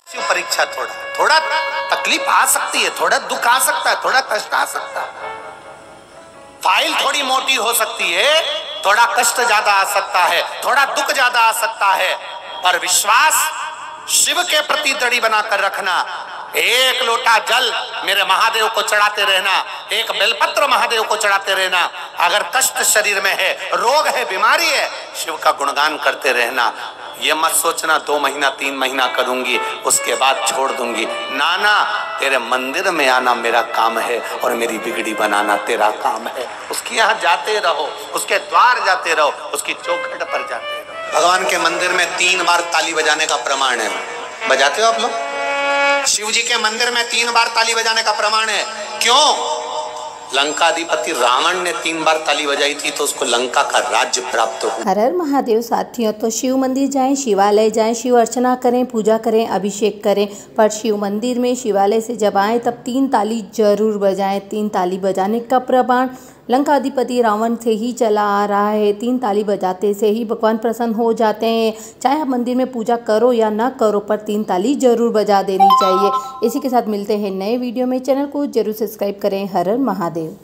परीक्षा थोड़ा थोड़ा तकलीफ आ सकती है, थोड़ा दुख आ सकता है, थोड़ा कष्ट आ सकता है, फाइल थोड़ी मोटी हो सकती है, थोड़ा कष्ट ज्यादा आ सकता है, थोड़ा दुख ज्यादा आ सकता है, पर विश्वास शिव के प्रति दृढ़ बनाकर रखना। एक लोटा जल मेरे महादेव को चढ़ाते रहना, एक बेलपत्र महादेव को चढ़ाते रहना। अगर कष्ट शरीर में है, रोग है, बीमारी है, शिव का गुणगान करते रहना। ये मत सोचना 2 महीना 3 महीना करूंगी उसके बाद छोड़ दूंगी। नाना, तेरे मंदिर में आना मेरा काम है और मेरी बिगड़ी बनाना तेरा काम है। उसके यहाँ जाते रहो, उसके द्वार जाते रहो, उसकी चौखट पर जाते रहो। भगवान के मंदिर में 3 बार ताली बजाने का प्रमाण है। बजाते हो आप लोग? शिव जी के मंदिर में 3 बार ताली बजाने का प्रमाण है। क्यों? लंकाधिपति रावण ने 3 बार ताली बजाई थी तो उसको लंका का राज्य प्राप्त हुआ। हर हर महादेव साथियों, तो शिव मंदिर जाएं, शिवालय जाएं, शिव अर्चना करें, पूजा करें, अभिषेक करें, पर शिव मंदिर में शिवालय से जब आएँ तब 3 ताली जरूर बजाएं। 3 ताली बजाने का प्रमाण लंकाधिपति रावण से ही चला आ रहा है। 3 ताली बजाते से ही भगवान प्रसन्न हो जाते हैं। चाहे आप मंदिर में पूजा करो या ना करो, पर 3 ताली जरूर बजा देनी चाहिए। इसी के साथ मिलते हैं नए वीडियो में। चैनल को जरूर सब्सक्राइब करें। हर हर महादेव।